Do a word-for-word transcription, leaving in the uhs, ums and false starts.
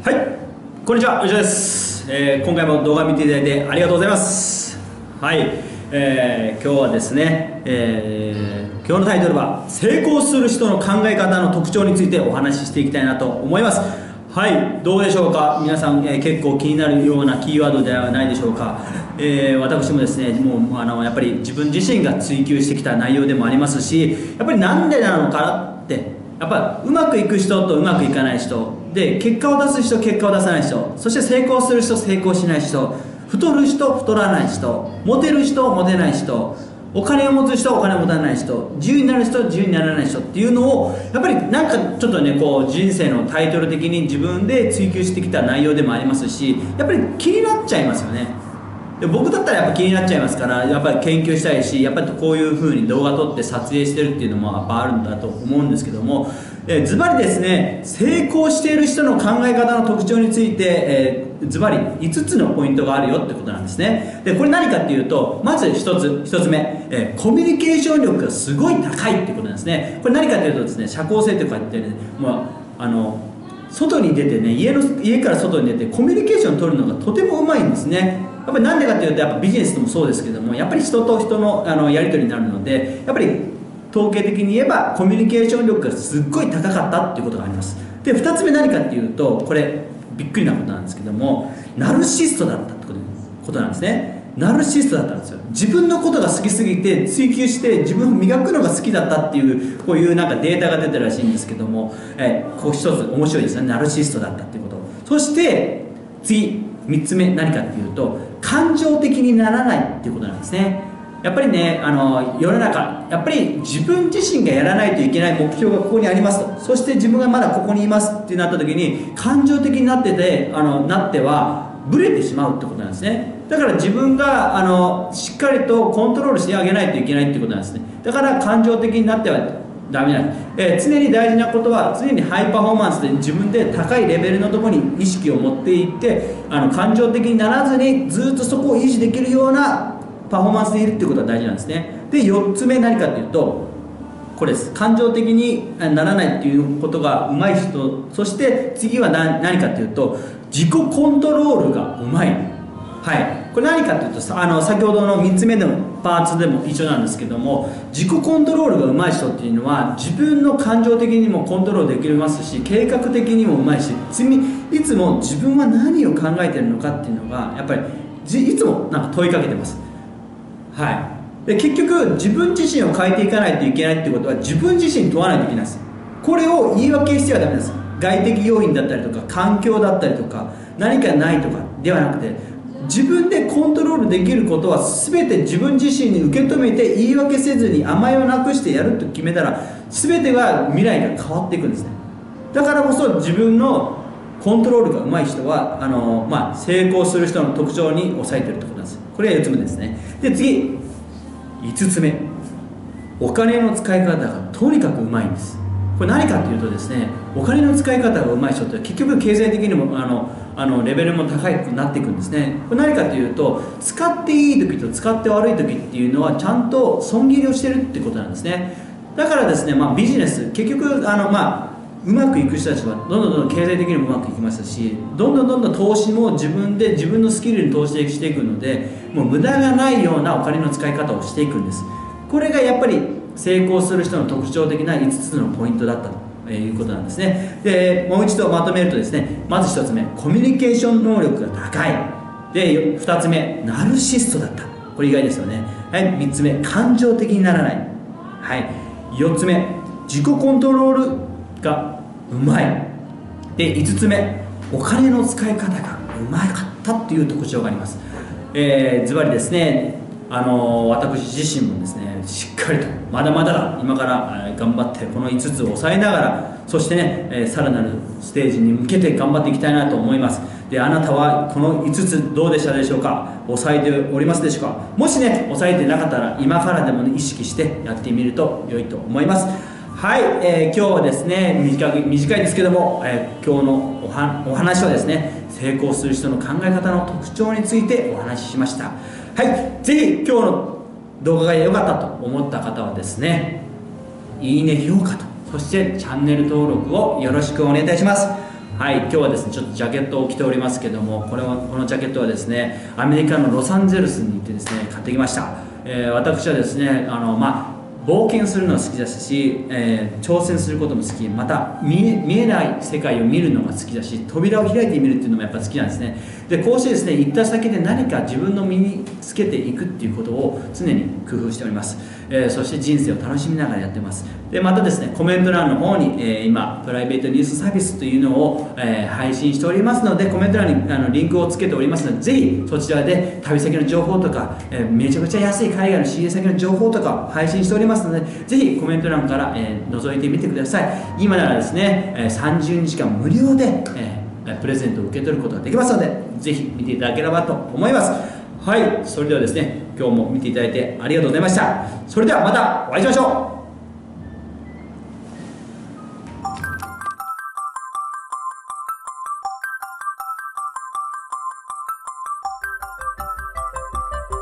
はい、こんにちは、吉田です、えー、今回も動画見ていただいてありがとうございます。はい、えー、今日はですね、えー、今日のタイトルは成功する人の考え方の特徴についてお話ししていきたいなと思います。はい、どうでしょうか皆さん、えー、結構気になるようなキーワードではないでしょうか。えー、私もですね、もうあのやっぱり自分自身が追求してきた内容でもありますし、やっぱりなんでなのかなってやっぱうまくいく人とうまくいかない人で、結果を出す人、結果を出さない人、そして成功する人、成功しない人、太る人、太らない人、モテる人、モテない人、お金を持つ人、お金を持たない人、自由になる人、自由にならない人っていうのをやっぱりなんかちょっとね、こう人生のタイトル的に自分で追求してきた内容でもありますし、やっぱり気になっちゃいますよね。で僕だったらやっぱ気になっちゃいますから、やっぱり研究したいし、やっぱりこういう風に動画撮って撮影してるっていうのもやっぱあるんだと思うんですけども、ズバリですね、成功している人の考え方の特徴についてズバリいつつのポイントがあるよってことなんですね。でこれ何かっていうと、まずひとつひとつめ、えー、コミュニケーション力がすごい高いってことなんですね。これ何かっていうとですね、社交性とか言ってね、もうあの外に出てね、家の家から外に出てコミュニケーションを取るのがとてもうまいんですね。やっぱりなんでかっていうと、やっぱビジネスでもそうですけども、やっぱり人と人のあのやり取りになるので、やっぱり統計的に言えばコミュニケーション力がすっごい高かったっていうことがあります。でふたつめ何かっていうと、これびっくりなことなんですけども、ナルシストだったってことなんですね。ナルシストだったんですよ。自分のことが好きすぎて追求して自分を磨くのが好きだったっていう、こういうなんかデータが出てるらしいんですけども、えこう一つ面白いですね。ナルシストだったっていうこと。そして次みっつめ何かっていうと、感情的にならないっていうことなんですね。やっぱりね、あの世の中やっぱり自分自身がやらないといけない目標がここにありますと、そして自分がまだここにいますってなった時に感情的になっててあのなってはブレてしまうってことなんですね。だから自分があのしっかりとコントロールしてあげないといけないってことなんですね。だから感情的になってはダメなんです、えー、常に大事なことは常にハイパフォーマンスで自分で高いレベルのところに意識を持っていって、あの感情的にならずにずっとそこを維持できるようなパフォーマンスでいるっていうことが大事なんですね。でよっつめ何かっていうと、これです。感情的にならないっていうことが上手い人、そして次は何何かっていうと、自己コントロールが上手い。はい、これ何かというと、あの先ほどのみっつめでもパーツでも一緒なんですけども、自己コントロールが上手い人っていうのは自分の感情的にもコントロールできますし、計画的にも上手いし、いつも自分は何を考えてるのかっていうのがやっぱりいつもなんか問いかけてます。はい、で結局自分自身を変えていかないといけないってことは自分自身に問わないといけないです。これを言い訳してはダメです。外的要因だったりとか環境だったりとか何かないとかではなくて、自分でコントロールできることは全て自分自身に受け止めて、言い訳せずに甘えをなくしてやると決めたら全てが未来が変わっていくんですね。だからこそ自分のコントロールが上手い人はあの、まあ、成功する人の特徴に抑えてるってことなんです。これがよっつめですね。で次いつつめ、お金の使い方がとにかく上手いんです。これ何かというとですね、お金の使い方が上手い人って結局経済的にもあのあのレベルも高くなっていくんですね。これ何かというと、使っていい時と使って悪い時っていうのはちゃんと損切りをしてるってことなんですね。だからですね、まあ、ビジネス結局あの、まあ、うまくいく人たちはどんどんどんどん経済的にもうまくいきますし、どんどんどんどん投資も自分で自分のスキルに投資していくので、もう無駄がないようなお金の使い方をしていくんです。これがやっぱり成功する人の特徴的ないつつのポイントだったということなんですね。でもう一度まとめるとですね、まずひとつめ、コミュニケーション能力が高い。でふたつめ、ナルシストだった。これ意外ですよね。はい、みっつめ、感情的にならない。はい、よっつめ、自己コントロールがうまい。でいつつめ、お金の使い方がうまかったっていう特徴があります。えー、ズバリですね、あの私自身もですね、しっかりとまだまだだ今から頑張ってこのいつつを抑えながら、そしてね、えー、さらなるステージに向けて頑張っていきたいなと思います。であなたはこのいつつどうでしたでしょうか。抑えておりますでしょうか。もしね抑えてなかったら今からでも、ね、意識してやってみると良いと思います。はい、えー、今日はですね短い短いですけども、えー、今日のおはお話はですね、成功する人の考え方の特徴についてお話ししました。はい、ぜひ今日の動画が良かったと思った方はですね、いいね、評価と、そしてチャンネル登録をよろしくお願いいたします。 はい、今日はですねちょっとジャケットを着ておりますけども、これはこのジャケットはですねアメリカのロサンゼルスに行ってですね買ってきました。えー、私はですねあのまあ冒険するのが好きですし、えー、挑戦することも好き、また見え、見えない世界を見るのが好きだし、扉を開いてみるっていうのもやっぱ好きなんですね。でこうしてですね行った先で何か自分の身につけていくっていうことを常に工夫しております。えー、そして人生を楽しみながらやってます。でまたですねコメント欄の方に、えー、今プライベートニュースサービスというのを、えー、配信しておりますので、コメント欄にあのリンクをつけておりますので、ぜひそちらで旅先の情報とか、えー、めちゃくちゃ安い海外の仕入れ先の情報とか配信しておりますので、ぜひコメント欄から、えー、覗いてみてください。今ならですね、えー、さんじゅうにちかん無料で、えー、プレゼントを受け取ることができますので、ぜひ見ていただければと思います。はい、それではですね今日も見ていただいてありがとうございました。それではまたお会いしましょう。